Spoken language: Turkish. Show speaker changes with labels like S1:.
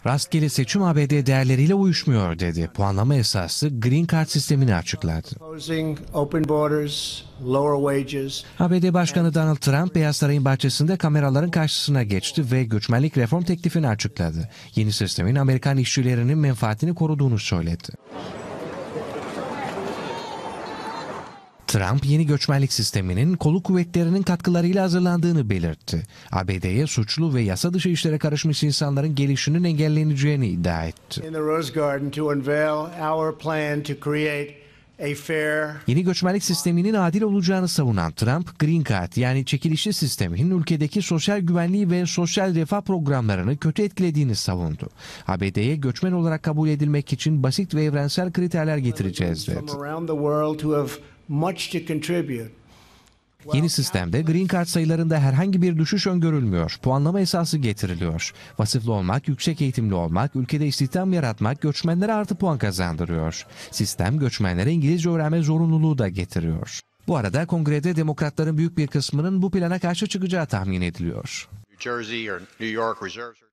S1: Rastgele seçim ABD değerleriyle uyuşmuyor dedi. Puanlama esaslı Green Card sistemini açıkladı. ABD Başkanı Donald Trump, Beyaz Saray'ın bahçesinde kameraların karşısına geçti ve göçmenlik reform teklifini açıkladı. Yeni sistemin Amerikan işçilerinin menfaatini koruduğunu söyledi. Trump, yeni göçmenlik sisteminin kolluk kuvvetlerinin katkılarıyla hazırlandığını belirtti. ABD'ye suçlu ve yasa dışı işlere karışmış insanların gelişinin engelleneceğini iddia etti. Yeni göçmenlik sisteminin adil olacağını savunan Trump, Green Card yani çekilişli sistemin ülkedeki sosyal güvenliği ve sosyal refah programlarını kötü etkilediğini savundu. ABD'ye göçmen olarak kabul edilmek için basit ve evrensel kriterler getireceğiz dedi. Yeni sistemde Green Card sayılarında herhangi bir düşüş öngörülmüyor. Puanlama esası getiriliyor. Vasıflı olmak, yüksek eğitimli olmak, ülkede istihdam yaratmak göçmenlere artı puan kazandırıyor. Sistem göçmenlere İngilizce öğrenme zorunluluğu da getiriyor. Bu arada kongrede demokratların büyük bir kısmının bu plana karşı çıkacağı tahmin ediliyor.